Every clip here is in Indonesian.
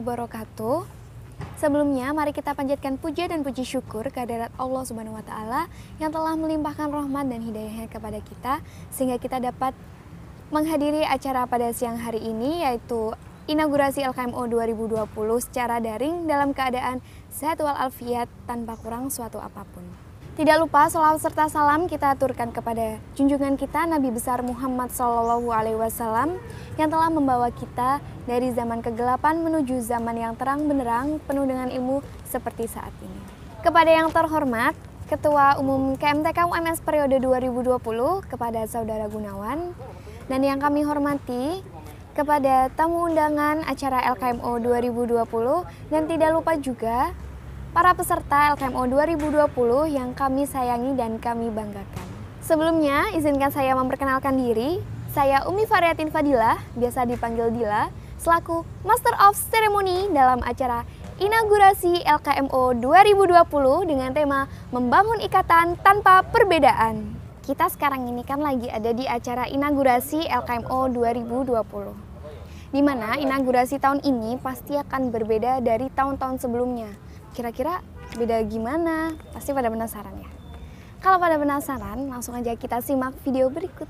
wabarakatuh. Sebelumnya, mari kita panjatkan puja dan puji syukur kehadirat Allah Subhanahu wa Ta'ala yang telah melimpahkan rahmat dan hidayahnya kepada kita, sehingga kita dapat menghadiri acara pada siang hari ini, yaitu inaugurasi LKMO 2020 secara daring dalam keadaan sehat walafiat tanpa kurang suatu apapun. Tidak lupa sholawat serta salam kita aturkan kepada junjungan kita Nabi besar Muhammad SAW yang telah membawa kita dari zaman kegelapan menuju zaman yang terang benderang penuh dengan ilmu seperti saat ini. Kepada yang terhormat Ketua Umum KMTK UMS periode 2020, kepada Saudara Gunawan, dan yang kami hormati kepada tamu undangan acara LKMO 2020, dan tidak lupa juga para peserta LKMO 2020 yang kami sayangi dan kami banggakan. Sebelumnya, izinkan saya memperkenalkan diri. Saya Umi Variatin Fadilah, biasa dipanggil Dila, selaku Master of Ceremony dalam acara inaugurasi LKMO 2020 dengan tema Membangun Ikatan Tanpa Perbedaan. Kita sekarang ini kan lagi ada di acara inaugurasi LKMO 2020. Di mana inaugurasi tahun ini pasti akan berbeda dari tahun-tahun sebelumnya. Kira-kira beda gimana? Pasti pada penasaran ya? Kalau pada penasaran, langsung aja kita simak video berikut.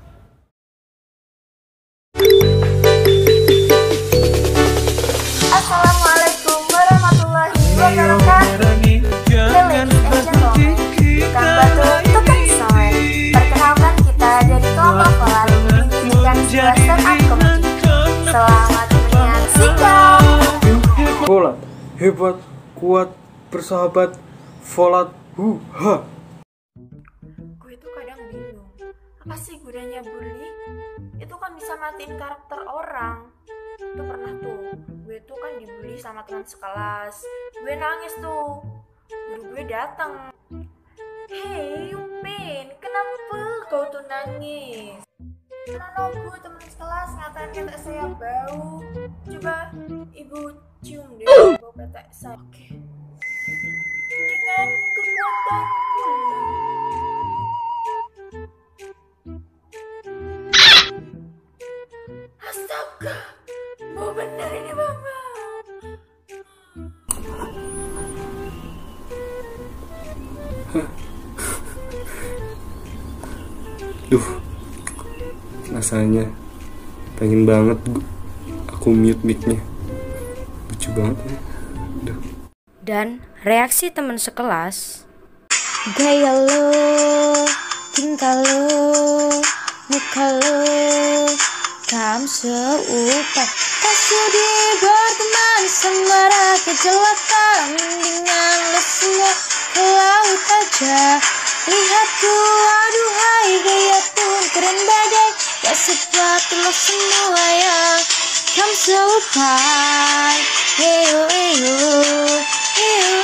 Assalamualaikum warahmatullahi wabarakatuh. Ladies and gentlemen, tukang batu, tukang semen. Perkenalkan kita dari kelompok Polar menunjukkan sebuah stand-up comedy. Selamat menyaksikan. Volat, hebat, kuat, bersahabat, volat, ha. Gue tuh kadang bingung, apa sih gunanya bully? Itu kan bisa matiin karakter orang. Itu pernah tuh, gue tuh kan dibully sama teman sekelas. Gue nangis tuh, guru gue datang. Hei Upin, kenapa kau tuh nangis? Karena gue teman sekelas ngatain ketek saya bau. Coba ibu cium deh bau ketek saya. Oke. Dengan kekuatan bulan. Astaga, mau bener ini mama. Duh, rasanya pengen banget aku mute mic-nya. Lucu banget ya. Duh. Dan reaksi teman sekelas, Gaya lo, tingkah lo, muka lo, kamu seupai. Tak sudi berteman sama rakyat jelata, mendingan lo semua ke laut aja. Lihatku, aduhai, gaya pun keren badai. Gak sepatu lo semua yang kamu seupai. Eyo, eyo, eyo,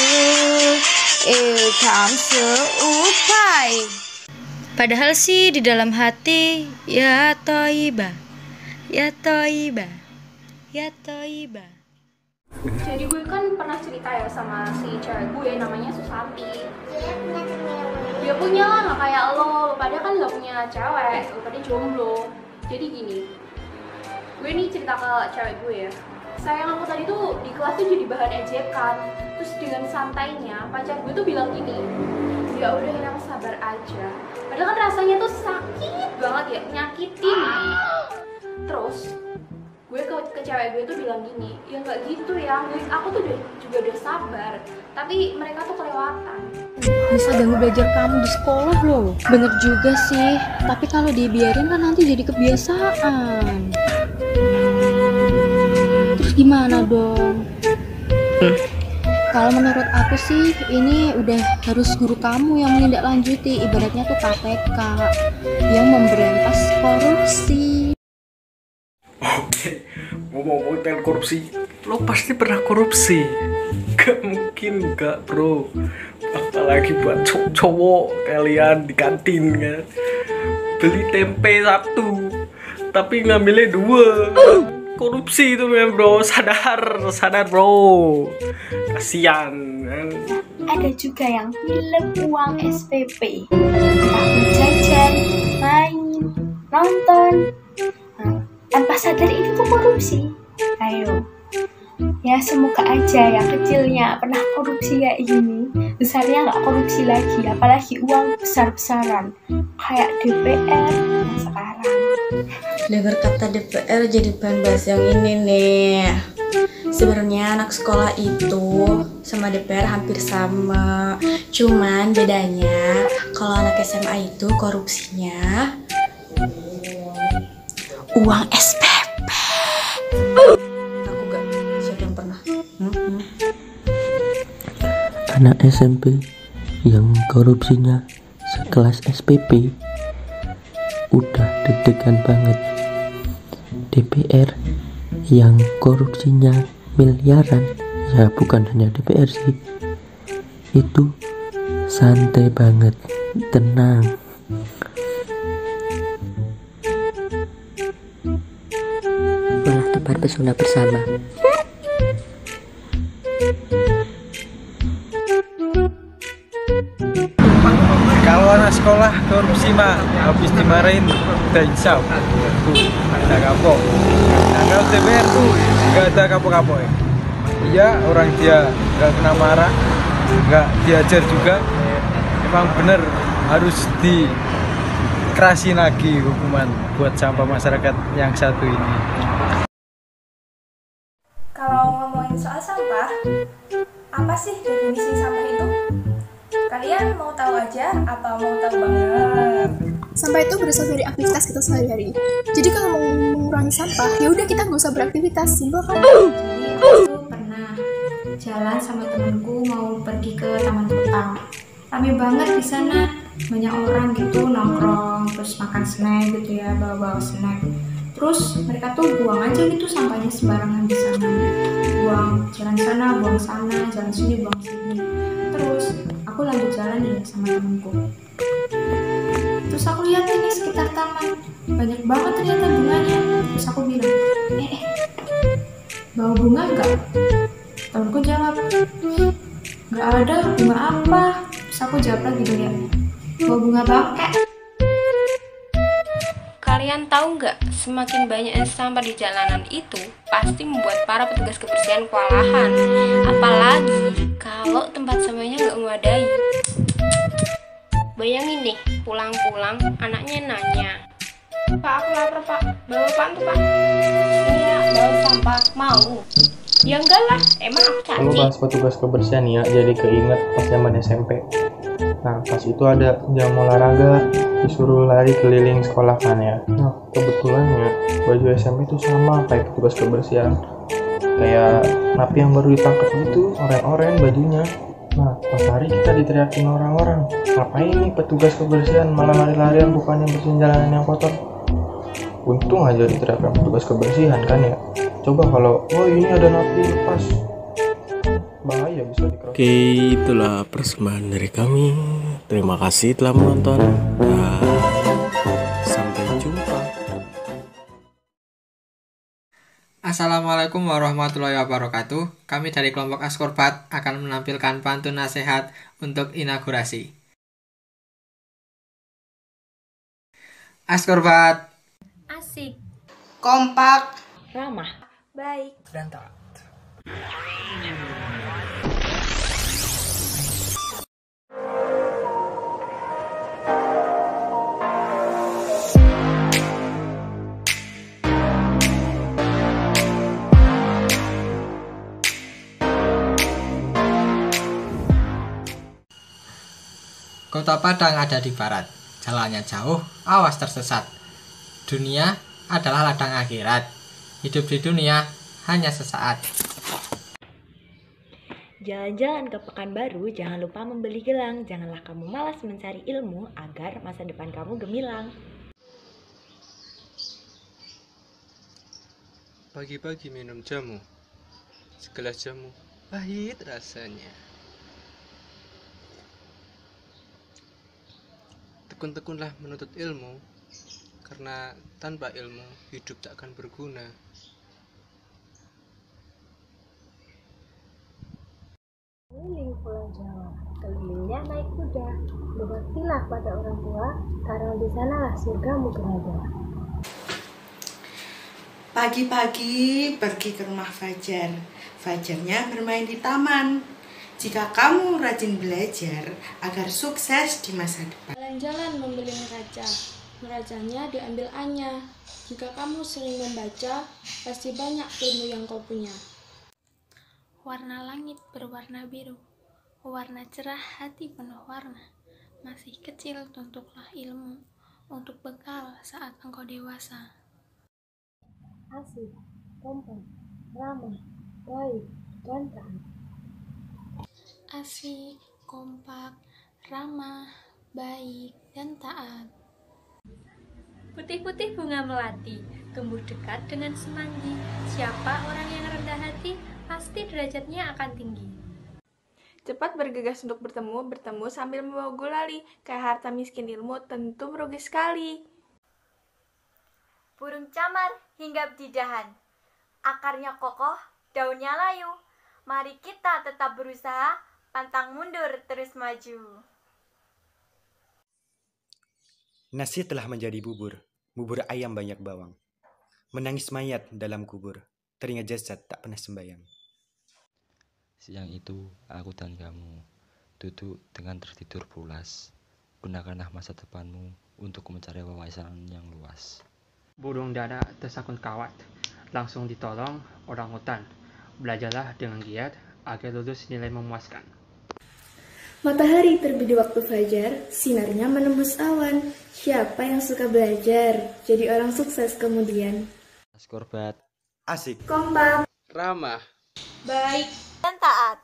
eyo, kamu seupai. padahal sih di dalam hati ya Toiba, ya Toiba, ya Toiba. Jadi gue kan pernah cerita ya sama si cewek gue namanya Susanti. Dia punya lah, nggak kayak lo pada kan nggak punya cewek, lo pada jomblo. Jadi gini, gue nih cerita ke cewek gue ya. Sayang aku tadi tuh di kelas tuh jadi bahan ejekan. Terus dengan santainya pacar gue tuh bilang gini, ya udah yang sabar aja. Padahal kan rasanya tuh sakit banget ya, nyakitin. Terus gue ke cewek gue tuh bilang gini, ya nggak gitu ya, aku tuh juga udah sabar, tapi mereka tuh kelewatan. Bisa ganggu belajar kamu di sekolah loh. Bener juga sih, tapi kalau dibiarin kan nanti jadi kebiasaan. Terus gimana dong? Kalau menurut aku sih ini udah harus guru kamu yang menindaklanjuti, ibaratnya tuh KPK yang memberantas korupsi. Oke, ngomong-ngomong tentang korupsi, lo pasti pernah korupsi. Gak mungkin gak bro. Apalagi buat cowok kalian di kantin kan, beli tempe 1 tapi ngambilnya 2. Korupsi itu kan bro, sadar bro, kasian kan. Ada juga yang film uang SPP, aku jajan, main, nonton. Tanpa sadar itu tuh korupsi. Ayo, Ya semoga aja yang kecilnya pernah korupsi kayak gini, besarnya nggak korupsi lagi, apalagi uang besar-besaran kayak DPR yang sekarang. Dengar kata DPR jadi pengen bahas yang ini nih. Sebenarnya anak sekolah itu sama DPR hampir sama. Cuman bedanya kalau anak SMA itu korupsinya uang SPP. Aku gak, siapa yang pernah? Anak SMP yang korupsinya sekelas SPP udah deg-degan banget. DPR yang korupsinya miliaran, ya bukan hanya DPR sih, itu santai banget, tenang. Malah tebar pesona bersama. Kalau anak sekolah korupsi mah habis dimarahin udah insaf tuh ada kapok. Nah kalau DPR tuh nggak ada kapok-kapok ya. Iya, orang dia nggak kena marah, nggak diajar juga. Emang bener harus dikerasin lagi hukuman buat sampah masyarakat yang satu ini. Kalau ngomongin soal sampah, apa sih definisi sampah itu? Kalian mau tahu aja apa mau tahu banget? Sampah itu berasal dari aktivitas kita sehari-hari. Jadi kalau mau mengurangi sampah, ya udah kita nggak usah beraktivitas, simpel kan? Aku pernah jalan sama temenku mau pergi ke taman kota. Rame banget di sana, banyak orang gitu nongkrong, terus makan snack gitu ya, bawa-bawa snack. Terus mereka tuh buang aja gitu sampahnya sembarangan di sana. Buang jalan sana, buang sana, jalan sini, buang sini. Terus aku lanjut jalan nih sama temenku. Terus aku lihat ini sekitar taman banyak banget ternyata bunganya. Terus aku bilang, bawa bunga enggak? Temenku jawab, nggak ada, bunga apa? Terus aku jawab lagi dia, bawa bunga bangke. Kalian tahu nggak, semakin banyaknya sampah di jalanan itu pasti membuat para petugas kebersihan kewalahan. Apalagi kalau tempat sampahnya nggak memadai. Bayangin nih, pulang-pulang anaknya nanya, "Pak, aku lapar Pak, bawa apaan tuh Pak?" "Ini ya, bawa sampah." "Mau?" "Ya enggak lah, emang aku Kalau cantik." bahas petugas kebersihan ya, jadi keinget pas zaman SMP. Nah, pas itu ada jam olahraga, disuruh lari keliling sekolah kan ya. Nah, kebetulannya baju SMP itu sama kayak petugas kebersihan. Kayak napi yang baru ditangkap gitu, oren-oren bajunya. Nah, pas hari kita diteriakin orang-orang, ngapain nih petugas kebersihan malah lari-larian bukannya bersihin jalanan yang kotor. Untung aja diteriakin petugas kebersihan kan ya. Coba kalau, oh ini ada napi lepas, bahaya bisa dikerok. Oke, itulah persembahan dari kami. Terima kasih telah menonton dan sampai jumpa. Assalamualaikum warahmatullahi wabarakatuh. Kami dari kelompok Askorbat akan menampilkan pantun nasihat untuk inaugurasi. Askorbat Asik, Kompak, Ramah. Baik. dan taat. Kota Padang ada di barat, jalannya jauh, awas tersesat. Dunia adalah ladang akhirat, hidup di dunia hanya sesaat. Jalan-jalan ke Pekanbaru, jangan lupa membeli gelang. Janganlah kamu malas mencari ilmu agar masa depan kamu gemilang. Pagi-pagi minum jamu, segelas jamu pahit rasanya. Tekun-tekunlah menuntut ilmu, karena tanpa ilmu hidup tak akan berguna. keliling Pulau Jawa, kelilingnya naik kuda. Berbaktilah pada orang tua, karena di sanalah surgamu berada. pagi-pagi pergi ke rumah Fajar. fajarnya bermain di taman. Jika kamu rajin belajar agar sukses di masa depan. Jalan-jalan membeli neraca, neracanya diambil A-nya. Jika kamu sering membaca, pasti banyak ilmu yang kau punya. Warna langit berwarna biru, warna cerah hati penuh warna. Masih kecil tuntutlah ilmu, untuk bekal saat engkau dewasa. Asik, kompak, ramah, baik, dan taat. Asik, kompak, ramah, baik, dan taat. Putih-putih bunga melati, tumbuh dekat dengan semanggi. Siapa orang yang rendah hati, pasti derajatnya akan tinggi. Cepat bergegas untuk bertemu sambil membawa gulali. Kayak harta miskin ilmu tentu merugi sekali. Burung camar hinggap di dahan, akarnya kokoh, daunnya layu. Mari kita tetap berusaha, pantang mundur terus maju. Nasi telah menjadi bubur ayam banyak bawang. Menangis mayat dalam kubur, teringat jasad tak pernah sembayang. Siang itu, aku dan kamu duduk dengan tertidur pulas. Gunakanlah masa depanmu untuk mencari wawasan yang luas. Burung dara tersangkut kawat, langsung ditolong orang hutan. Belajarlah dengan giat agar lulus nilai memuaskan. Matahari terbit di waktu fajar, sinarnya menembus awan. Siapa yang suka belajar, jadi orang sukses kemudian. Korbat, asik, kompak, ramah, baik, dan taat.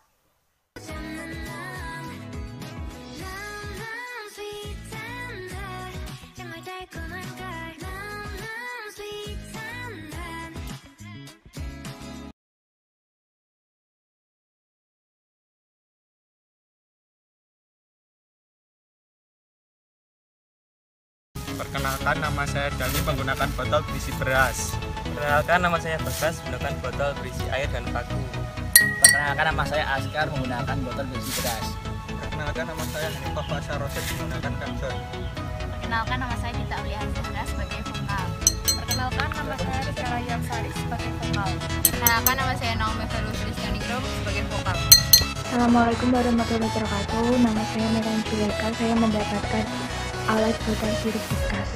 Perkenalkan, nama saya Dani menggunakan botol berisi beras. Perkenalkan, nama saya Bagas menggunakan botol berisi air dan paku. Perkenalkan, nama saya Askar menggunakan botol berisi beras. Perkenalkan, nama saya Hanifah Fasha Rosyid menggunakan kantor. Perkenalkan, nama saya Dita Aulia Azhara sebagai vokal. Perkenalkan, nama saya Rizka Rayam Sari sebagai vokal. Perkenalkan, nama saya Naomi Felus Rizkanigro sebagai vokal. Assalamualaikum warahmatullahi wabarakatuh. Nama saya Meran Juleka. Saya mendapatkan alat botol sirup bekas.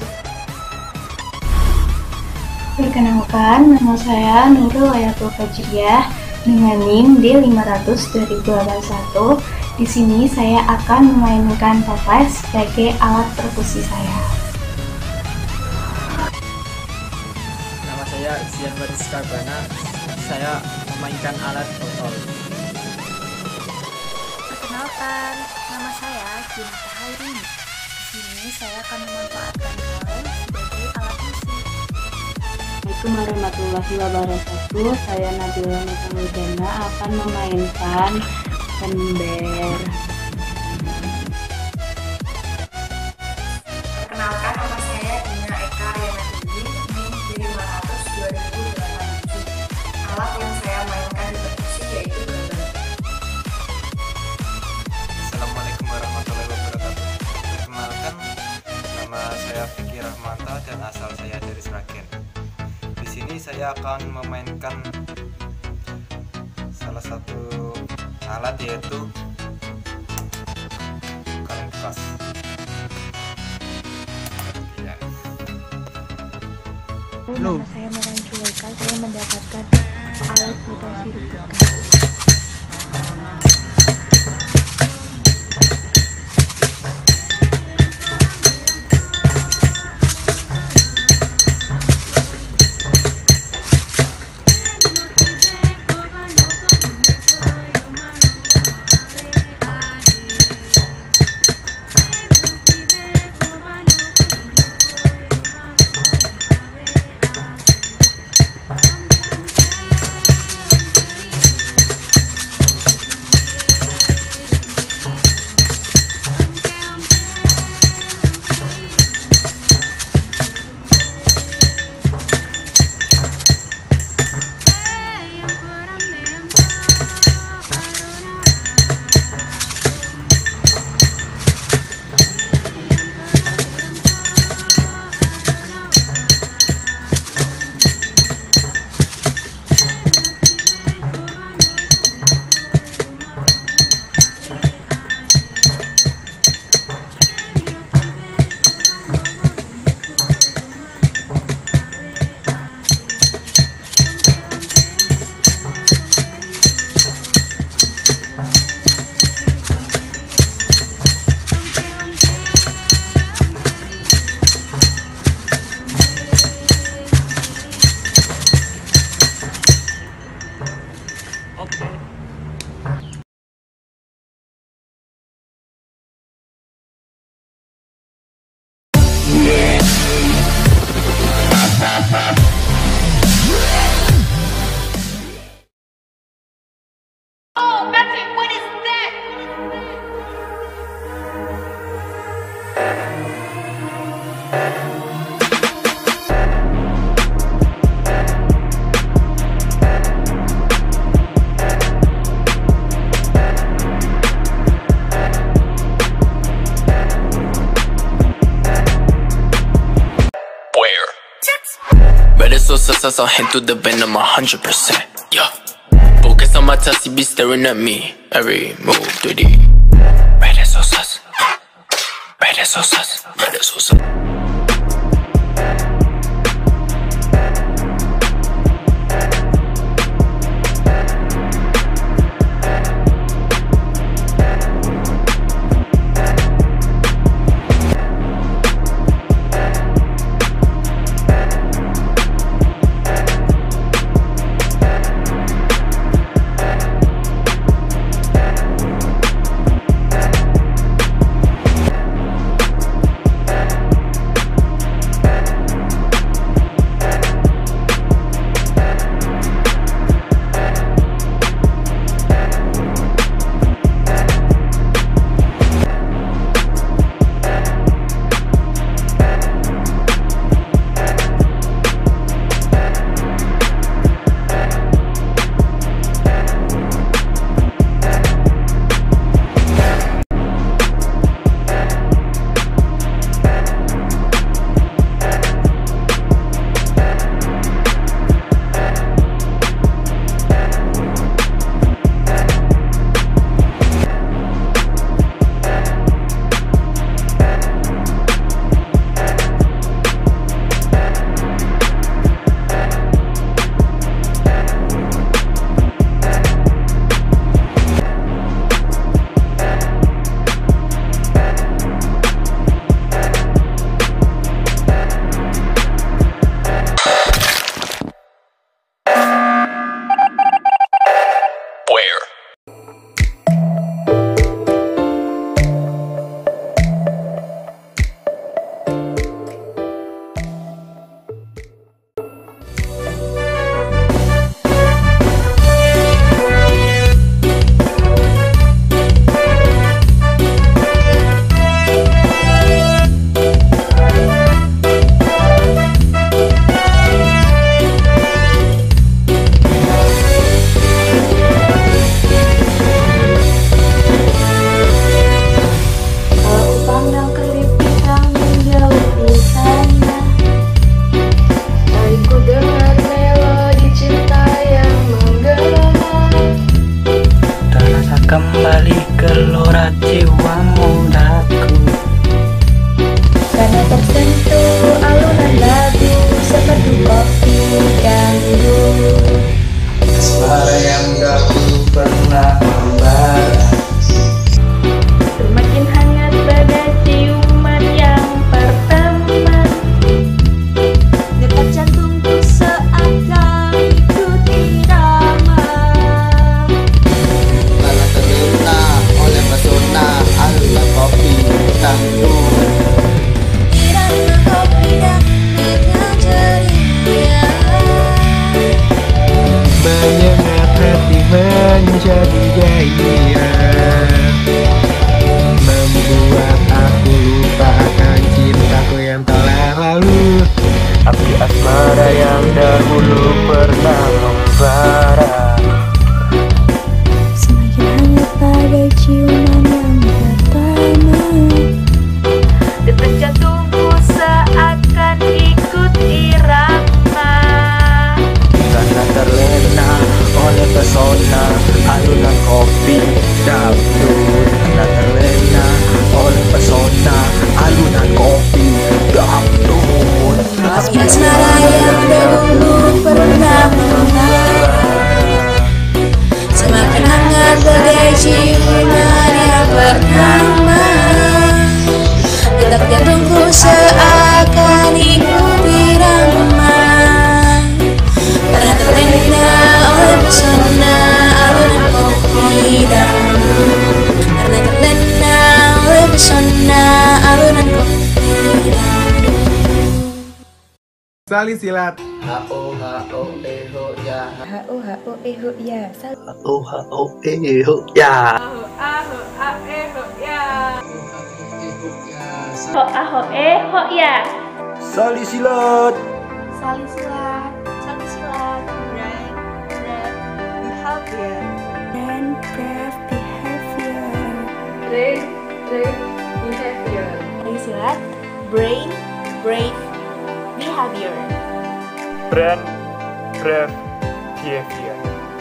Perkenalkan, nama saya Nurul Ayatul Fajriyah dengan NIM D500-2081. Di sini saya akan memainkan toples sebagai alat perkusi saya. Nama saya Zian Baris Karbana. Saya memainkan alat botol. Perkenalkan, nama saya Jinta Hairini. Di sini saya akan memanfaatkan kaleng sebagai alat musik. Assalamualaikum warahmatullahi wabarakatuh. Saya Nabila Nurulidana akan memainkan ember. Perkenalkan, nama saya Dina Eka Rianatidi, NIM D500-2087. Alat yang saya mainkan di perkusi yaitu gamelan. Assalamualaikum warahmatullahi wabarakatuh. Perkenalkan, nama saya Fikri Rahmanta dan asal saya dari Sragen. Di sini saya akan memainkan salah satu alat yaitu kaleng bekas. Nama saya Meran Juleka. Saya mendapatkan alat botol sirup bekas. So sus, I'll handle the venom 100%. Yeah. Focus on my test, he be staring at me. Every move, 3D. Red is so sus. Red is so sus. Red is so sus. Kembali gelora jiwa mudaku, karena tersentuh alunan lagu seperti kopi dangdut. Asmara yang dahulu pernah membara, semakin hangat bagai ciuman yang pertama. Detak jantungku seakan ikut irama, karena terlena oleh pesona alunan kopi dangdut. irama kopi dangdutnya ceria, Menyengat hati menjadi gairah, membuat aku lupa akan cintaku yang telah lalu. Api asmara yang dahulu pernah membara, Semakin hangat bagai ciuman yang pertama. detak jantungku seakan ikut irama, karena terlena oleh pesona alunan kopi dangdut. Karena terlena oleh pesona alunan kopi dangdut. api asmara yang dahulu pernah membara, semakin hangat bagai ciuman yang pertama. Detak jantungku seakan ikut irama, karena terlena oleh pesona alunan kopi dangdut. Karena terlena oleh pesona alunan kopi dangdut. Saling silat. H-O H-O E-Ho ya. H-O H-O E-Ho ya. H-O H-O E-Ho ya. Aho aho aho ya. Ho ahoe ho ya. Sali silat. Saling silat. Saling silat. Brand behavior. Brand behavior. Brave behavior. Saling silat. Brain brave behavior. Brand brave behavior.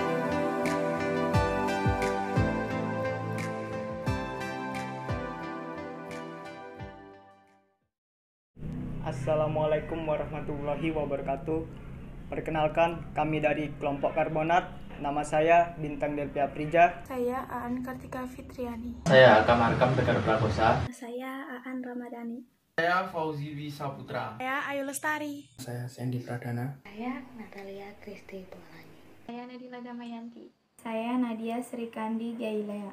Assalamualaikum warahmatullahi wabarakatuh. Perkenalkan, kami dari kelompok Karbonat. Nama saya Bintang Delpia Prija. Saya Aan Kartika Fitriani. Saya Akam Arkam Tegar Prakosa. Saya Aan Ramadhani. Saya Fauzi Wisaputra. Saya Ayu Lestari. Saya Sandy Pradana. Saya Natalia Kristi Pelangi. Saya Nadila Damayanti. Saya Nadia Srikandi Gailea.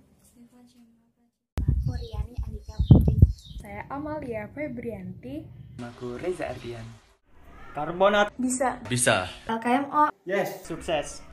Muriani Andika Putri. Saya Amalia Febrianti. Aku Reza Ardian. Karbonat Bisa. Bisa. LKMO. Yes, sukses.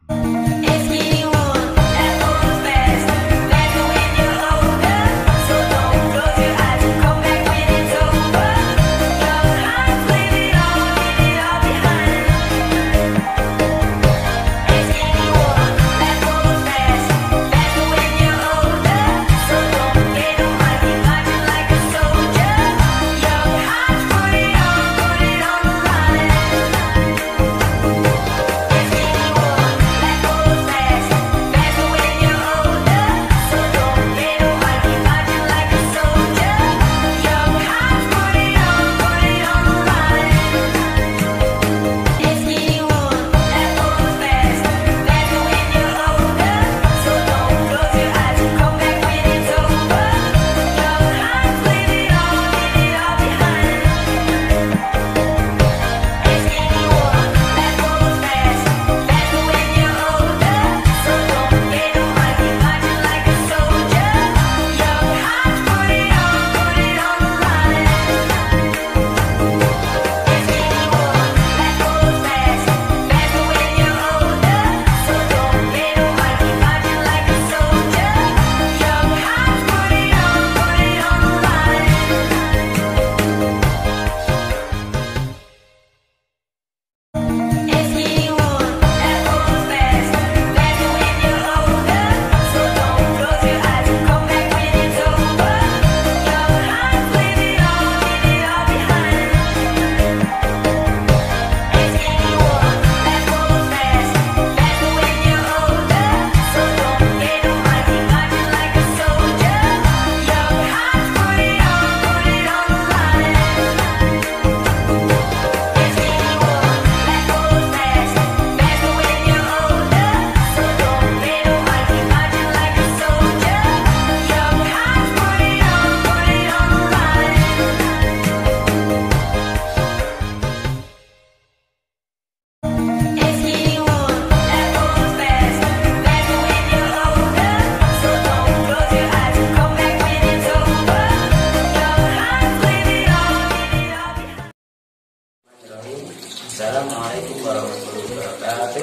Assalamualaikum warahmatullahi wabarakatuh.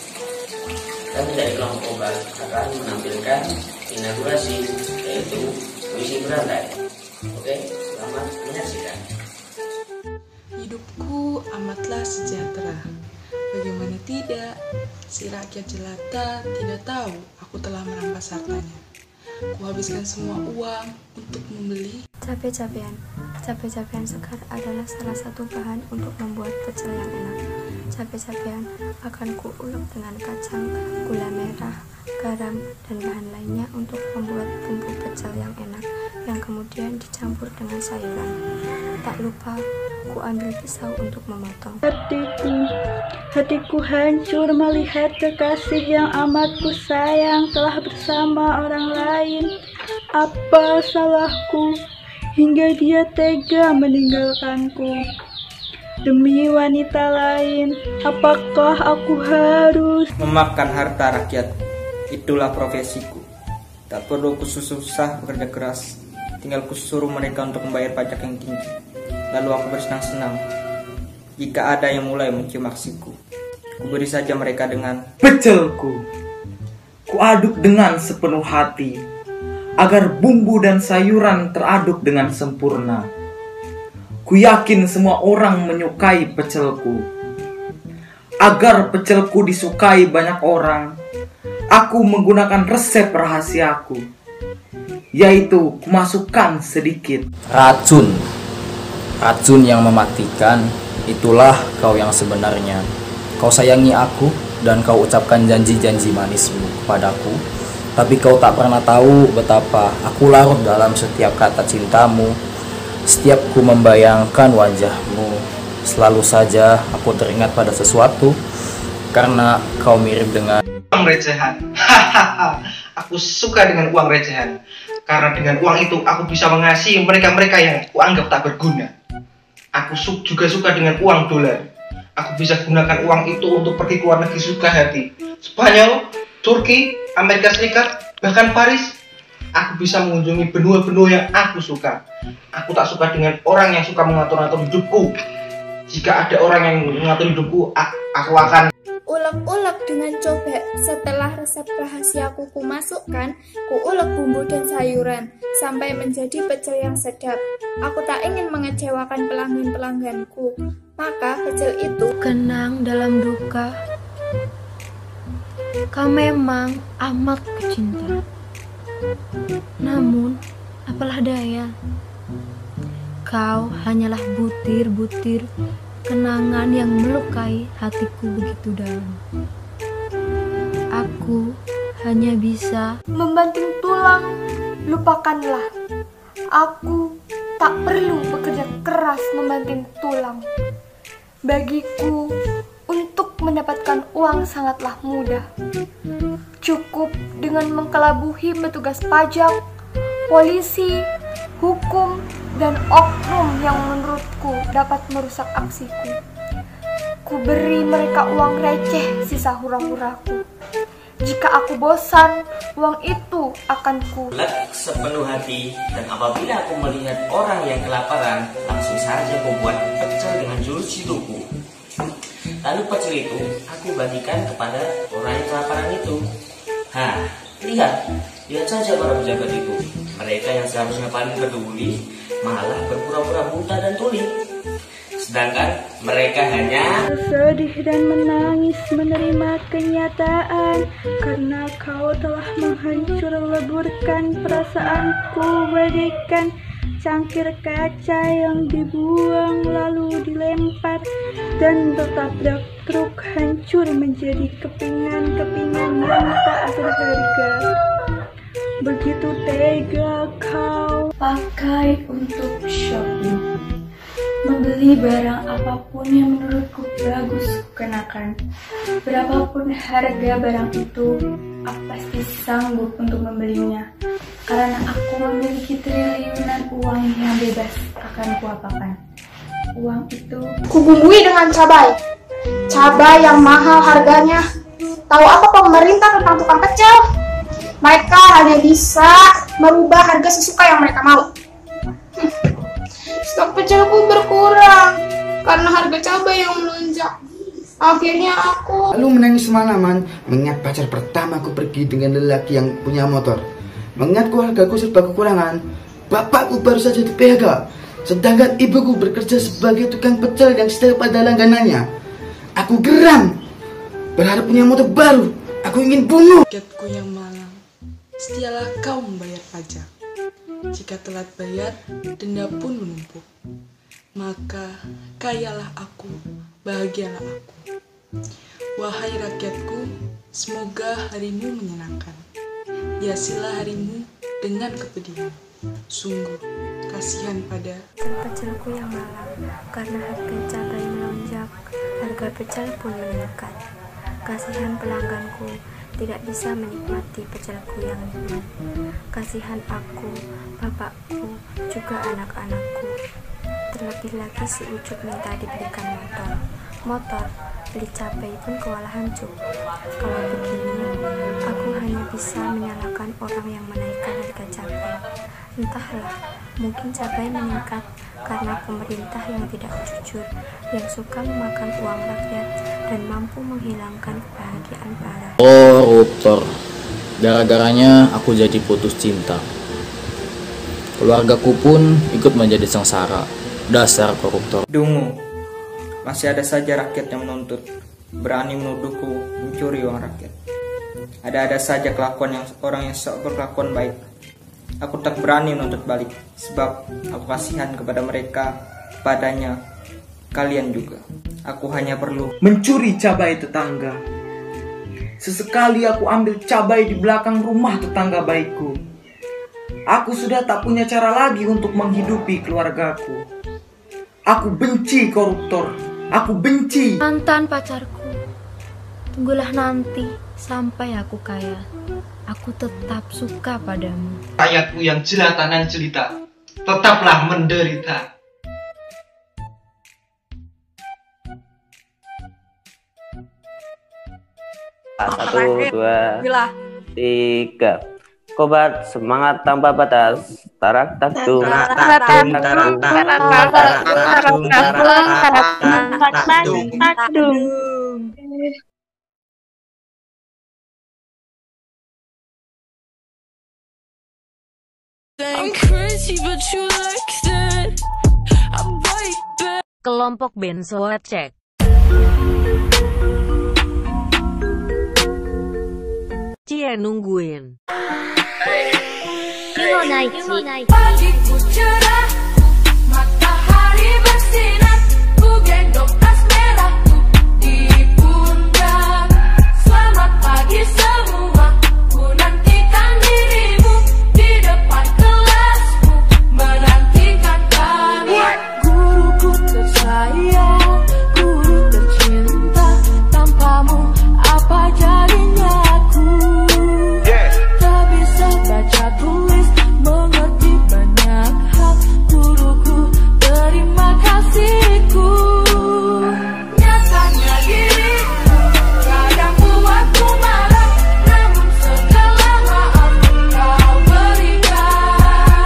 Kami dari kelompok obat akan menampilkan inaugurasi, yaitu puisi berantai. Oke, selamat menyaksikan. Hidupku amatlah sejahtera. Bagaimana tidak, si rakyat jelata tidak tahu aku telah merampas hartanya. Kuhabiskan semua uang untuk membeli Cabai-cabean segar adalah salah satu bahan untuk membuat pecel yang enak. Cabai-cabean akan kuulek dengan kacang, gula merah, garam, dan bahan lainnya untuk membuat bumbu pecel yang enak, yang kemudian dicampur dengan sayuran. Tak lupa, ku ambil pisau untuk memotong. Hatiku hancur melihat kekasih yang amat ku sayang telah bersama orang lain. Apa salahku hingga dia tega meninggalkanku demi wanita lain? Apakah aku harus memakan harta rakyat? Itulah profesiku. Tak perlu susah bekerja keras, tinggal kusuruh mereka untuk membayar pajak yang tinggi. Lalu aku bersenang-senang jika ada yang mulai mencium aksiku. Ku beri saja mereka dengan pecelku. Ku aduk dengan sepenuh hati. agar bumbu dan sayuran teraduk dengan sempurna. Ku yakin semua orang menyukai pecelku. Agar pecelku disukai banyak orang, aku menggunakan resep rahasiaku, yaitu kumasukkan sedikit racun. Racun yang mematikan, itulah kau yang sebenarnya. Kau sayangi aku dan kau ucapkan janji-janji manismu kepadaku, tapi kau tak pernah tahu betapa aku larut dalam setiap kata cintamu. Setiap ku membayangkan wajahmu, selalu saja aku teringat pada sesuatu, karena kau mirip dengan uang recehan. Aku suka dengan uang recehan, karena dengan uang itu aku bisa mengasihi mereka-mereka yang kuanggap tak berguna. Aku juga suka dengan uang dolar. Aku bisa gunakan uang itu untuk pergi ke luar negeri suka hati. Spanyol, Turki, Amerika Serikat, bahkan Paris. Aku bisa mengunjungi benua-benua yang aku suka. Aku tak suka dengan orang yang suka mengatur-atur hidupku. Jika ada orang yang mengatur hidupku, aku akan ulek-ulek dengan cobek. Setelah resep rahasiaku kumasukkan, kuulek bumbu dan sayuran sampai menjadi pecel yang sedap. Aku tak ingin mengecewakan pelanggan-pelangganku, maka pecel itu kenang dalam duka. Kau memang amat kucinta, namun apalah daya, kau hanyalah butir-butir kenangan yang melukai hatiku begitu dalam. Aku hanya bisa membanting tulang. Lupakanlah, aku tak perlu bekerja keras membanting tulang. Bagiku, untuk mendapatkan uang sangatlah mudah. Cukup dengan mengkelabuhi petugas pajak, polisi, hukum, dan oknum yang menurutku dapat merusak aksiku. Ku beri mereka uang receh sisa hura-huraku. Jika aku bosan, uang itu akan ku sepenuh hati, dan apabila aku melihat orang yang kelaparan, langsung saja aku buat pecel dengan jurus hidupku. Lalu pecel itu aku bagikan kepada orang yang kelaparan itu. Lihat saja para pejabat itu. Mereka yang seharusnya paling peduli malah berpura-pura buta dan tuli. Sedangkan mereka hanya sedih dan menangis menerima kenyataan, karena kau telah menghancur leburkan perasaanku bagaikan cangkir kaca yang dibuang lalu dilempar dan tertabrak truk, hancur menjadi kepingan-kepingan yang tak berharga. Begitu tega kau pakai untuk shopping, membeli barang apapun yang menurutku bagus kukenakan. Berapapun harga barang itu, aku pasti sanggup untuk membelinya, karena aku memiliki triliunan uang yang bebas akan kuapakan. Uang itu kubumbui dengan cabai yang mahal harganya. Tahu apa pemerintah tentang tukang pecel? Mereka hanya bisa merubah harga sesuka yang mereka mau. Stok pecelku berkurang karena harga cabai yang melonjak. Akhirnya aku lalu menangis semalaman mengingat pacar pertamaku pergi dengan lelaki yang punya motor. Mengingat keluargaku serba kekurangan. Bapakku baru saja di PHK, sedangkan ibuku bekerja sebagai tukang pecel yang setia pada langganannya. Aku geram, berharap punya motor baru. Aku ingin bunuh rakyatku yang malang. Setialah kau membayar pajak. Jika telat bayar, denda pun menumpuk. Maka kayalah aku, bahagialah aku. Wahai rakyatku, semoga harimu menyenangkan. Hiasilah harimu dengan kepedihan. Sungguh kasihan pada pecelku yang malang, karena harga cabai melonjak, harga pecel pun meningkat. Kasihan pelangganku, tidak bisa menikmati pecelku yang nikmat. Kasihan aku, bapakku, juga anak-anakku. Terlebih lagi si Ucup minta dibelikan motor, beli cabai pun kewalahan Cuk. Kalau begini, aku hanya bisa menyalahkan orang yang menaikkan harga cabai. Entahlah, mungkin cabai meningkat karena pemerintah yang tidak jujur, yang suka memakan uang rakyat dan mampu menghilangkan kebahagiaan para koruptor. Gara-garanya aku jadi putus cinta. Keluargaku pun ikut menjadi sengsara. Dasar koruptor. Dungu, masih ada saja rakyat yang menuntut, berani menuduhku mencuri uang rakyat. Ada-ada saja kelakuan orang yang sok berkelakuan baik. Aku tak berani menuntut balik, sebab aku kasihan kepada mereka, padanya kalian juga. Aku hanya perlu mencuri cabai tetangga. Sesekali aku ambil cabai di belakang rumah tetangga baikku. Aku sudah tak punya cara lagi untuk menghidupi keluargaku. Aku benci koruptor. Aku benci. Mantan pacarku, tunggulah nanti sampai aku kaya. Aku tetap suka padamu. Rakyatku yang jelatanan jelita, tetaplah menderita. Satu, dua, tiga. Kobat semangat tanpa batas. Tarak taktum. Kelompok Benso cek. Cie nungguin. Pagiku cerah, matahari bersinar, ku gendong tas merahku di pundak. Selamat pagi semua, ku nantikan dirimu di depan kelasku, menantikan kamu. Guruku tersayang, guru tercinta, tanpamu apa jadinya aku? Tak bisa baca tulis, mengerti banyak hal, guruku terima kasihku. Nyatanya diriku kadang buatku marah, namun segala maaf kau berikan.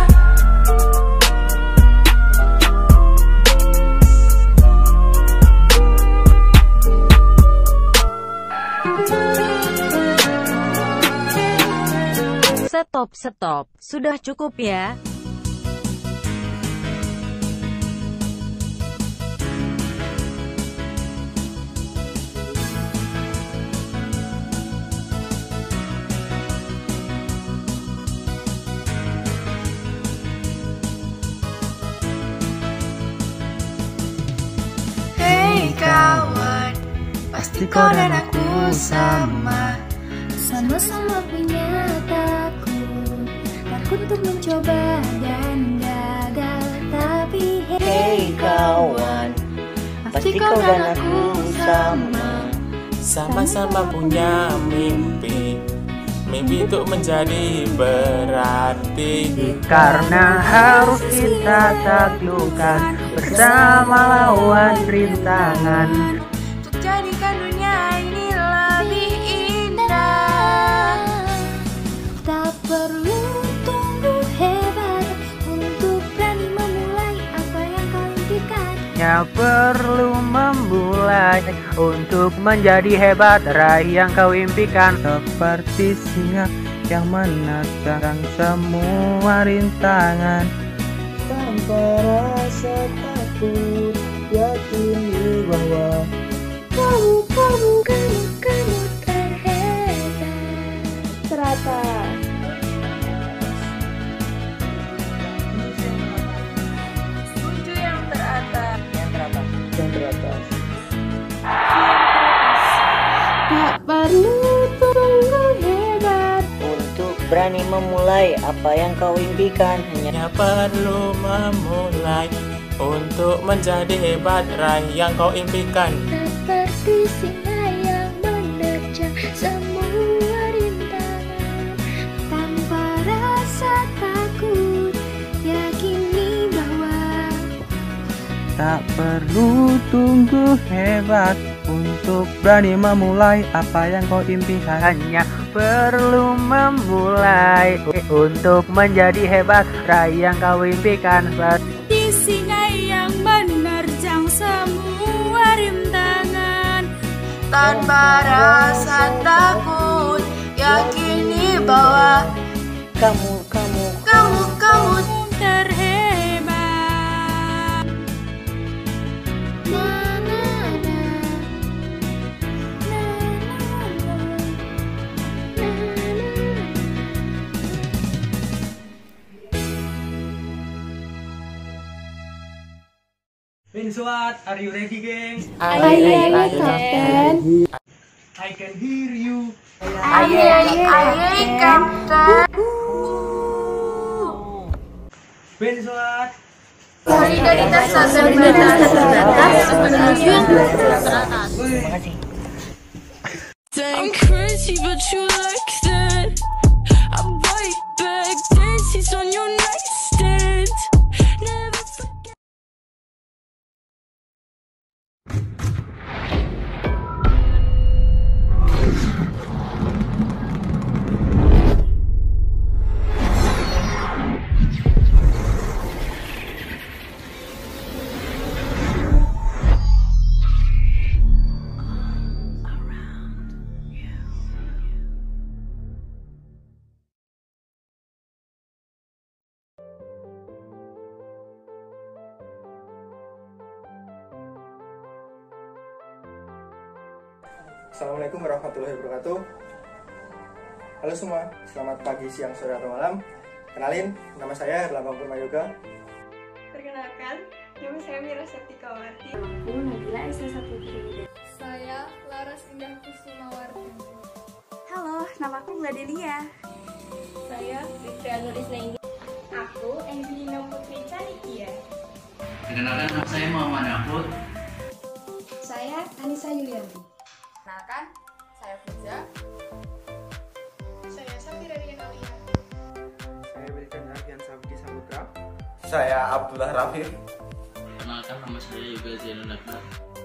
Stop, sudah cukup ya. Hei kawan, pasti kau dan aku sama. Sama-sama punya takut untuk mencoba dan gagal. Tapi Hey kawan, pasti kau dan aku sama. Sama-sama punya mimpi, mimpi untuk menjadi berarti. Karena harus kita taklukkan bersama lawan rintangan. Untuk jadikan dunia ini lebih indah. tak perlu tunggu hebat untuk berani memulai apa yang kau impikan. Ya perlu memulai untuk menjadi hebat, raih yang kau impikan. Seperti singa yang menantang semua rintangan, tanpa rasa takut, yakini bahwa kamu terhebat. Teratas. Setuju yang teratas. Yang teratas. Tak perlu tunggu hebat untuk berani memulai apa yang kau impikan. Hanya perlu memulai untuk menjadi hebat, raih yang kau impikan. seperti singa yang menerjang semua rintangan, tanpa rasa takut, yakini bahwa tak perlu tunggu hebat untuk berani memulai apa yang kau impikan. Hanya perlu memulai untuk menjadi hebat, raih yang kau impikan. Di singa yang menerjang semua rintangan, tanpa rasa takut, yakini bahwa kamu terhebat. Benswat, are you ready, geng? Aye, Captain. I can hear you. Aye, Captain. Benswat. Solidaritas terbatas menuju yang teratas. I'm crazy, but you like that. I bite back, dances on your nightstand. Never forget. Assalamualaikum warahmatullahi wabarakatuh. Halo semua, selamat pagi, siang, sore, atau malam. Kenalin, nama saya Erlambang Purmayoga. Perkenalkan, nama saya Mira Septikawati. Aku Nabila Esa Putri. Saya Laras Indah Kusumawardhani. Halo, nama aku Gladelia. Saya Fitria Nur Isnaini. Aku Angelina Putri Canikia. Perkenalkan, nama saya Muhammad Ahmad. Saya Anissa Yulianti. Kenalkan, saya Fiza. Saya Safira Rian Alia. Saya Wildan Arfian Sabdi Samutra. Saya Abdullah Rafif. Kenalkan, nama saya juga Zainul Akbar.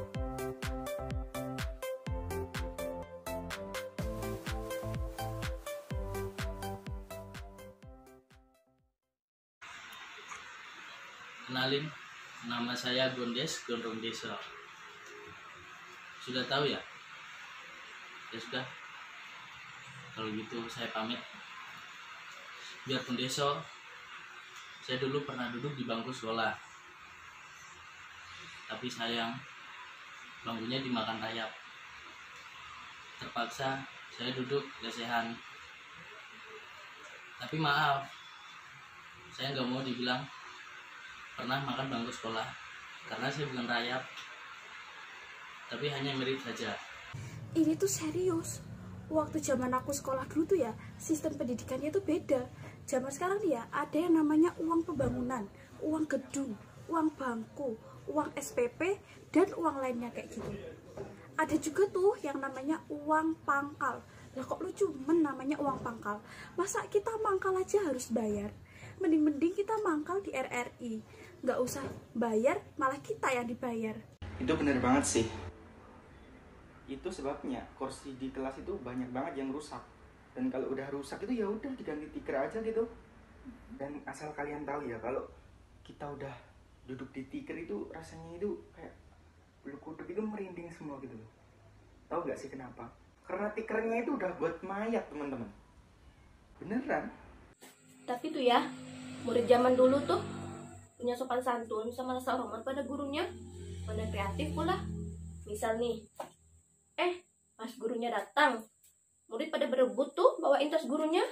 Kenalin, nama saya Gondes Gondrong Desa. Sudah tahu ya? Ya sudah, kalau gitu saya pamit. Biarpun Deso, saya dulu pernah duduk di bangku sekolah, tapi sayang bangkunya dimakan rayap. Terpaksa saya duduk lesehan. Tapi maaf, saya nggak mau dibilang pernah makan bangku sekolah, karena saya bukan rayap, tapi hanya mirip saja. Ini tuh serius. Waktu zaman aku sekolah dulu tuh ya, sistem pendidikannya tuh beda. Zaman sekarang nih ya, ada yang namanya uang pembangunan, uang gedung, uang bangku, uang SPP, dan uang lainnya kayak gitu. Ada juga tuh yang namanya uang pangkal. Lah kok lu cuman namanya uang pangkal? Masa kita mangkal aja harus bayar? Mending kita mangkal di RRI. Nggak usah bayar, malah kita yang dibayar. Itu bener banget sih. Itu sebabnya kursi di kelas itu banyak banget yang rusak. Dan kalau udah rusak itu ya udah diganti tikar aja gitu. Dan asal kalian tahu ya, kalau kita udah duduk di tikar itu rasanya itu kayak bulu kuduk itu merinding semua gitu loh. Tahu gak sih kenapa? Karena tikernya itu udah buat mayat, teman-teman. Beneran. Tapi tuh ya, murid zaman dulu tuh punya sopan santun sama rasa hormat pada gurunya. Pada kreatif pula. Misal nih, pas gurunya datang, murid pada berebut tuh bawain tas gurunya.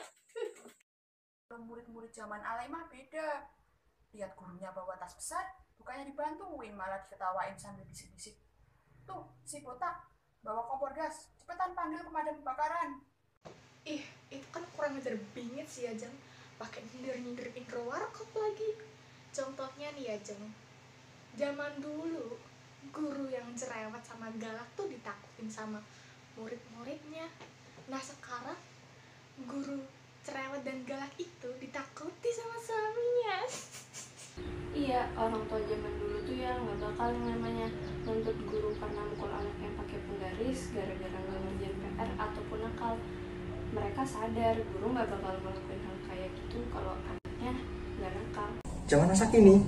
Kalau murid-murid zaman alay mah beda. Lihat gurunya bawa tas besar, bukannya dibantuin, malah diketawain sambil bisik-bisik. Tuh, si botak bawa kompor gas, cepetan panggil pemadam kebakaran. Ih, itu kan kurang ajar bingit sih ya, Jeng. Pakai nyindir-nyindir intro warkop lagi. Contohnya nih ya, Jeng. Zaman dulu, guru yang cerewet sama galak tuh ditakutin sama murid-muridnya. Nah sekarang guru cerewet dan galak itu ditakuti sama suaminya. Iya, orang tua zaman dulu tuh ya nggak bakal namanya nuntut guru karena mukul anak yang pakai penggaris gara-gara nggak ngerjain PR ataupun nakal. Mereka sadar guru nggak bakal ngelakuin hal kayak gitu kalau anaknya nggak nakal. Zaman masa kini,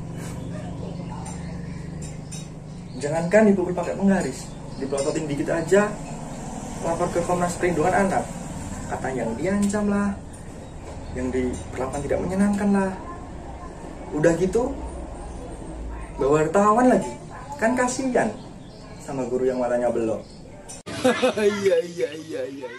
jangankan dipukul pakai penggaris, dipelototin dikit aja, lapor ke Komnas Perlindungan Anak. Kata yang diancam lah, yang diperlakukan tidak menyenangkan lah. Udah gitu, bawa wartawan lagi. Kan kasihan sama guru yang matanya belok. Iya.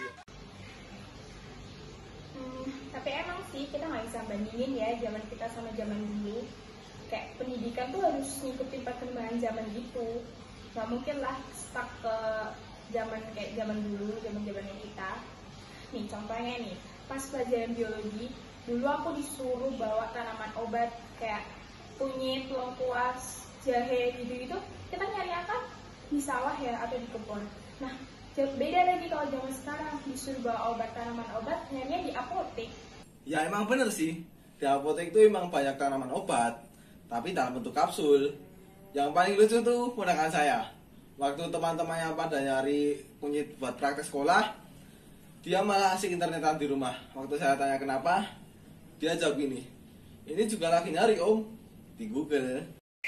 Tapi emang sih kita nggak bisa bandingin ya zaman kita sama zaman dulu. kayak pendidikan tuh harus ngikutin perkembangan zaman gitu. Nggak mungkin lah stuck ke zaman dulu, zamannya kita. Nih contohnya nih, pas pelajaran biologi, dulu aku disuruh bawa tanaman obat kayak kunyit, lengkuas, jahe gitu-gitu. Kita nyari apa? Di sawah ya atau di kebun. Nah, beda lagi kalau zaman sekarang, disuruh bawa obat, tanaman obat, nyarinya di apotek. Ya emang bener sih, di apotek itu emang banyak tanaman obat, tapi dalam bentuk kapsul. Yang paling lucu tuh ponakan saya. Waktu teman-temannya pada nyari kunyit buat praktek sekolah, dia malah asik internetan di rumah. Waktu saya tanya kenapa, dia jawab gini, ini juga lagi nyari om, di Google.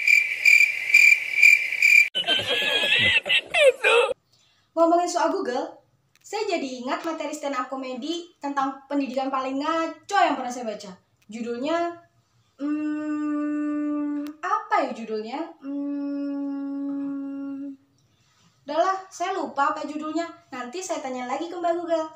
Ngomongin soal Google, saya jadi ingat materi stand up komedi tentang pendidikan paling ngaco yang pernah saya baca. Judulnya, apa ya judulnya? Udahlah, saya lupa apa judulnya. Nanti saya tanya lagi ke Mbak Google.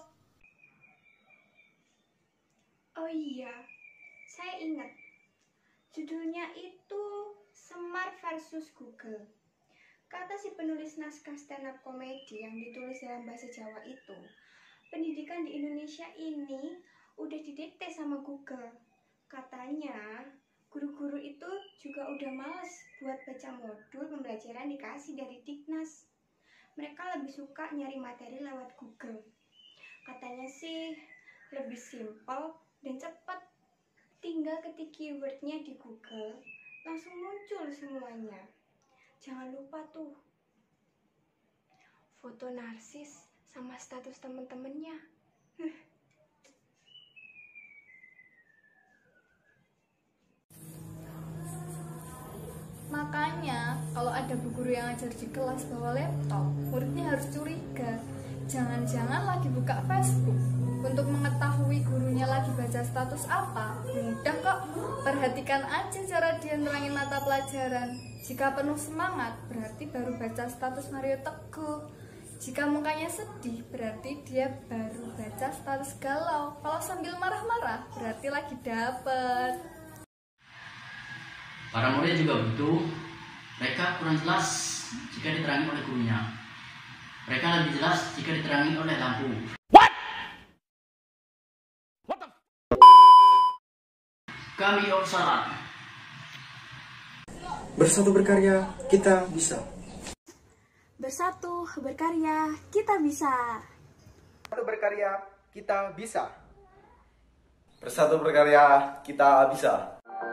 Oh iya, saya ingat. Judulnya itu Semar versus Google. Kata si penulis naskah stand up komedi yang ditulis dalam bahasa Jawa itu, pendidikan di Indonesia ini udah didikte sama Google. Katanya, guru-guru itu juga udah males buat baca modul pembelajaran dikasih dari Dignas. Mereka lebih suka nyari materi lewat Google. Katanya sih lebih simpel dan cepat. Tinggal ketik keywordnya di Google, langsung muncul semuanya. Jangan lupa tuh, foto narsis sama status temen-temennya. Makanya, kalau ada bu guru yang ngajar di kelas bawa laptop, muridnya harus curiga. Jangan-jangan lagi buka Facebook. Untuk mengetahui gurunya lagi baca status apa, mudah kok. Perhatikan aja cara dia nerangin mata pelajaran. Jika penuh semangat, berarti baru baca status Mario Teguh. Jika mukanya sedih, berarti dia baru baca status galau. Kalau sambil marah-marah, berarti lagi dapet. Para murid juga begitu. Mereka kurang jelas jika diterangi oleh gurunya. Mereka lebih jelas jika diterangi oleh lampu. Kami Orsarat. Bersatu berkarya, kita bisa. Bersatu berkarya, kita bisa. Bersatu berkarya, kita bisa. Bersatu berkarya, kita bisa.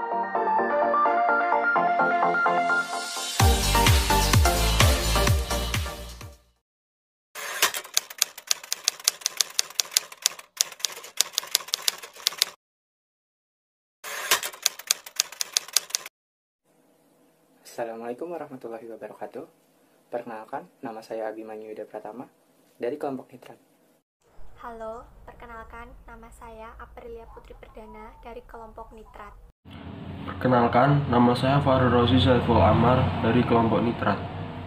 Assalamualaikum warahmatullahi wabarakatuh. Perkenalkan, nama saya Abimanyu Yuda Pratama dari kelompok Nitrat. Halo, perkenalkan nama saya Aprilia Putri Perdana dari kelompok Nitrat. Perkenalkan, nama saya Farul Rozi Saiful Amar dari kelompok Nitrat.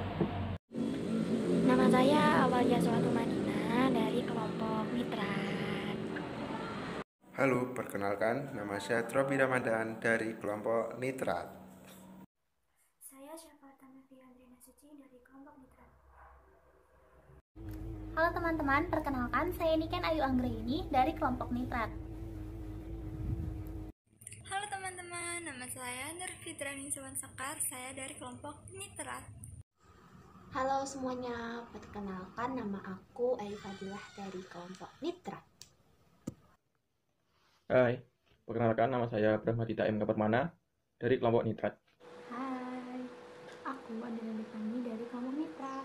Nama saya Awalia Suatu Madina dari kelompok Nitrat. Halo, perkenalkan, nama saya Trobi Ramadan dari kelompok Nitrat. Halo teman-teman, perkenalkan saya Niken Ayu Anggraini dari kelompok Nitrat. Halo teman-teman, nama saya Nur Fitrani Suwan Sekar, saya dari kelompok Nitrat. Halo semuanya, perkenalkan nama aku Ayu Fadilah dari kelompok Nitrat. Hai, perkenalkan nama saya Brahmadita M. Permana dari kelompok Nitrat. Hai, aku adalah Nipani dari kelompok Nitrat.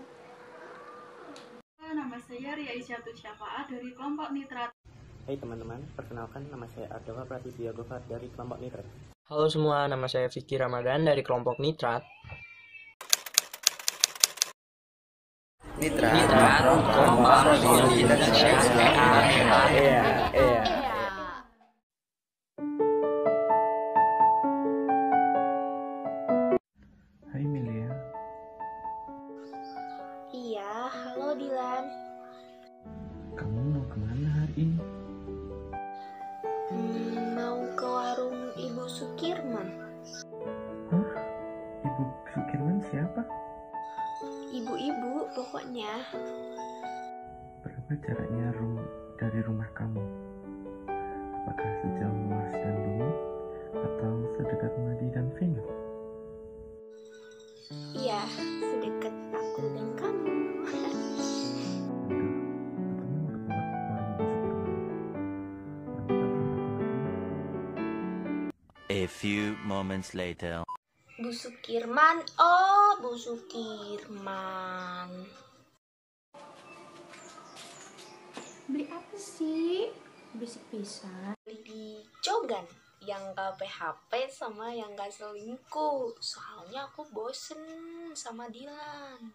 Nama saya Ria Isyatul Syafa'ah dari kelompok Nitrat. Hai teman-teman, perkenalkan nama saya Ardawa Pratibia Gofar dari kelompok Nitrat. Halo semua, nama saya Fikri Ramadan dari kelompok Nitrat. Nitrat, kompak di Indonesia. Hai Milia. Iya, halo Dilan. Kamu mau kemana hari ini? Mau ke warung Ibu Sukirman. Hah? Sukirman siapa? Ibu-ibu pokoknya. Berapa jaraknya dari rumah kamu? Apakah sejauh Mars dan Bumi atau sedekat Madi dan Venus? Iya, sedekat aku dan kamu. A few moments later. Bu Sukirman, oh Bu Sukirman. Beli apa sih? Berisik pisan. Beli cogan yang gak PHP sama yang gak selingkuh. Soalnya aku bosen sama Dilan.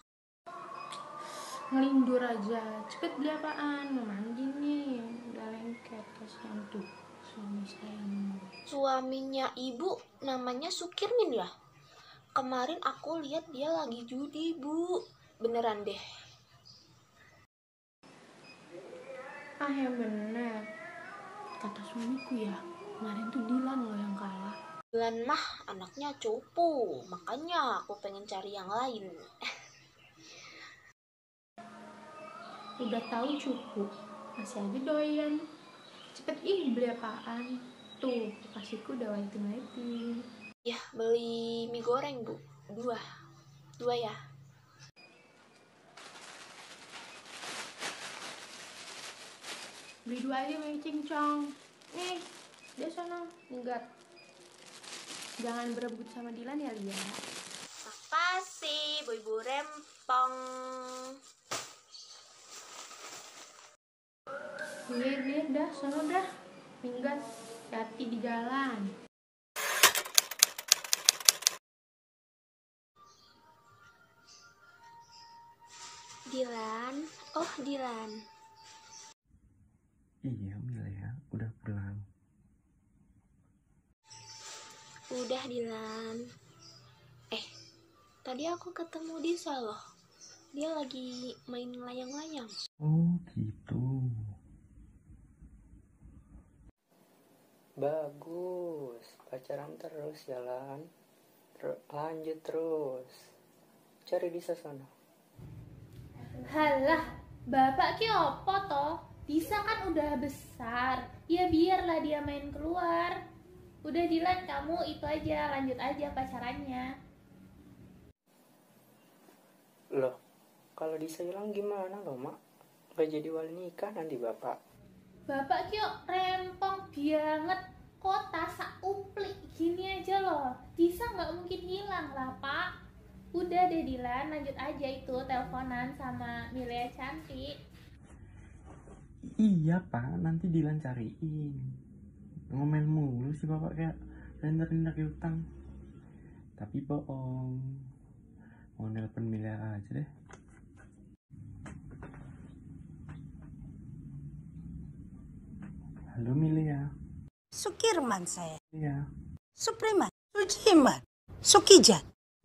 Ngelindur aja. Cepet beli apaan? Mau mandi nih. Udah lengket kasihan tuh suami saya. Suaminya ibu namanya Sukirmin ya? Kemarin aku lihat dia lagi judi, Bu. Beneran deh. Ah ya bener. Kata suamiku ya, kemarin tuh Dilan loh yang kalah. Dilan mah anaknya cupu, makanya aku pengen cari yang lain. Udah tahu cupu, masih aja doyan. Cepet beli apaan? Tuh, kasihku udah waiting. Ya, beli mie goreng, Bu. Dua ya. Beli 2 aja mie cincong. Nih, dia sana enggak. Jangan berebut sama Dilan ya, Lia. Makasih, Bu Ibu Rempong. Iya, dah, sana dah. Minggat, hati di jalan. Dilan, oh Dilan. Iya, Milea, udah pulang. Udah Dilan. Tadi aku ketemu Disa loh. Dia lagi main layang-layang. Oh gitu. Bagus, pacaran terus jalan. Lanjut terus. Cari Disa sana. Halah, bapak ki opo toh? Disa kan udah besar. Ya biarlah dia main keluar. Udah Dilan, kamu itu aja, lanjut aja pacarannya. Loh, kalau Disa hilang gimana loh, Mak? Gak jadi wali nikah nanti bapak. Bapak ki rempong banget. Kota sauplik gini aja loh. Disa nggak mungkin hilang lah, Pak. Udah deh Dilan, lanjut aja itu teleponan sama Milea cantik. Iya Pak, nanti Dilan cariin. Ngomel mulu sih bapak kayak render utang. Tapi bohong. Mau nelpon Milea aja deh. Halo Milea. Sukirman saya. Iya. Supriman, Sujiman, Sukijat.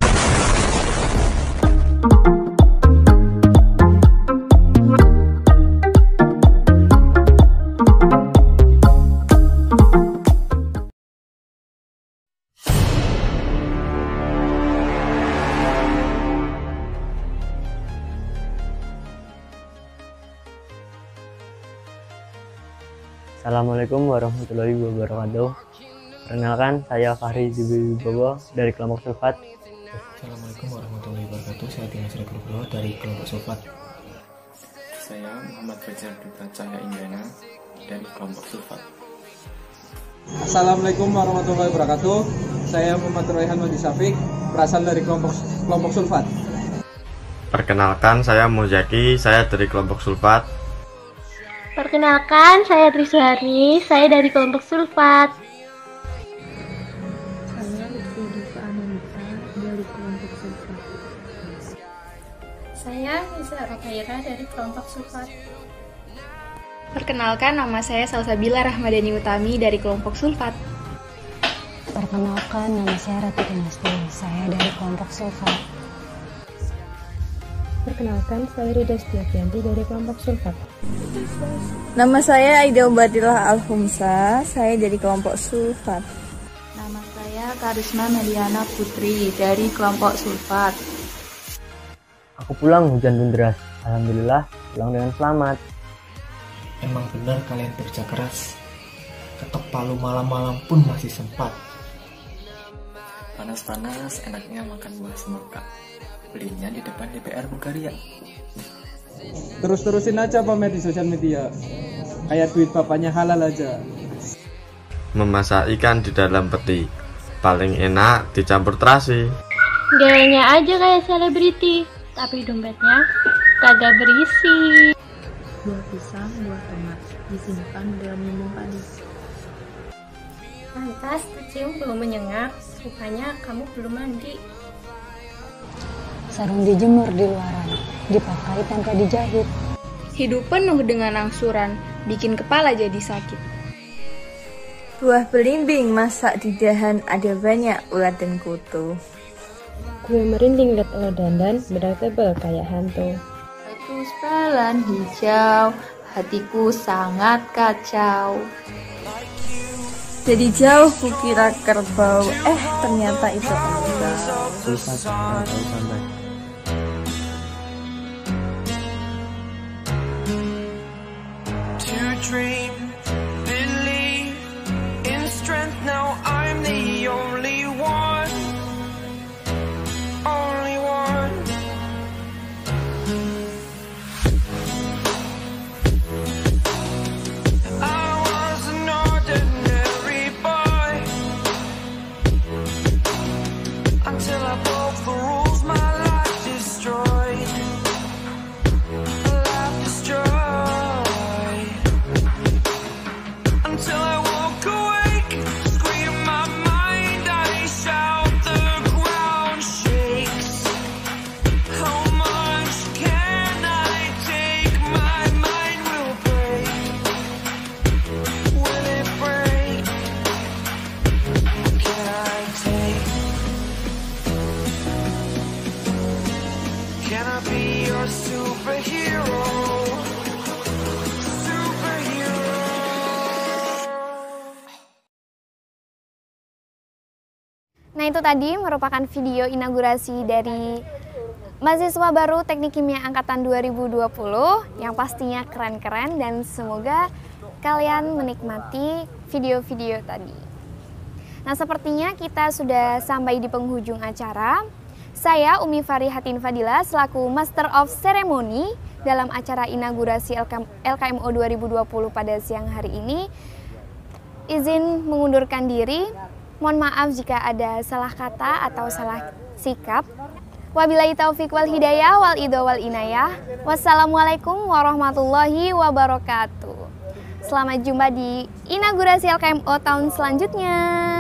Assalamualaikum warahmatullahi wabarakatuh. Perkenalkan, saya Fahri Wibowo dari kelompok Sulfat. Assalamualaikum warahmatullahi wabarakatuh. Saya Dimas Rekrudo dari kelompok Sulfat. Saya Muhammad Fajar Duta Cahaya Indrana dari kelompok Sulfat. Assalamualaikum warahmatullahi wabarakatuh. Saya Muhammad Royhan Wadi Safik, berasal dari kelompok Sulfat. Perkenalkan, saya Muzaki, saya dari kelompok Sulfat. Perkenalkan, saya Triswari, saya dari kelompok Sulfat. Saya Lutfi Diva Ananta dari kelompok Sulfat. Saya Nisa Rokaira dari kelompok Sulfat. Perkenalkan, nama saya Salsabila Rahmadani Utami dari kelompok Sulfat. Perkenalkan, nama saya Rati Kinasti, saya dari kelompok Sulfat. Perkenalkan, saya Rida Setiavianti dari kelompok Sulfat. Nama saya Aida Ubadillah Alhumsa, saya dari kelompok Sulfat. Nama saya Karisma Meliana Putri dari kelompok Sulfat. Aku pulang hujan pun deras. Alhamdulillah pulang dengan selamat. Emang benar kalian kerja keras. Ketok palu malam-malam pun masih sempat. Panas-panas enaknya makan buah semangka. Belinya di depan DPR Bulgaria. Terus-terusin aja pamer di sosial media. Kayak duit bapaknya halal aja. Memasak ikan di dalam peti. Paling enak dicampur terasi. Gayanya aja kayak selebriti, tapi dompetnya kagak berisi. Buah pisang, buah tomat disimpan dalam lumbung padi. Lantas tercium belum menyengat, rupanya kamu belum mandi. Sarung dijemur di luaran, dipakai tanpa dijahit. Hidup penuh dengan angsuran, bikin kepala jadi sakit. Buah belimbing masak di dahan, ada banyak ulat dan kutu. Gue merinding liat lo dandan, bedak tebal kayak hantu. Terus jalan hijau, hatiku sangat kacau. Jadi jauh kukira kerbau, ternyata itu enggak. Sulfat tahu sampai. Dream, believe in strength. Now I'm the only one, only one. I was an ordinary boy until I broke the rules. My life destroyed, life destroyed. Until I walk awake, scream my mind, I shout, the ground shakes. How much can I take? My mind will break. Will it break? What can I take? Can I be your superhero? Nah, itu tadi merupakan video inaugurasi dari mahasiswa baru Teknik Kimia Angkatan 2020 yang pastinya keren-keren dan semoga kalian menikmati video-video tadi. Nah, sepertinya kita sudah sampai di penghujung acara. Saya Umi Farihatin Fadila selaku Master of Ceremony dalam acara inaugurasi LKMO 2020 pada siang hari ini izin mengundurkan diri. Mohon maaf jika ada salah kata atau salah sikap. Wabillahi taufiq wal hidayah wal idho wal inayah. Wassalamualaikum warahmatullahi wabarakatuh. Selamat jumpa di inaugurasi LKMO tahun selanjutnya.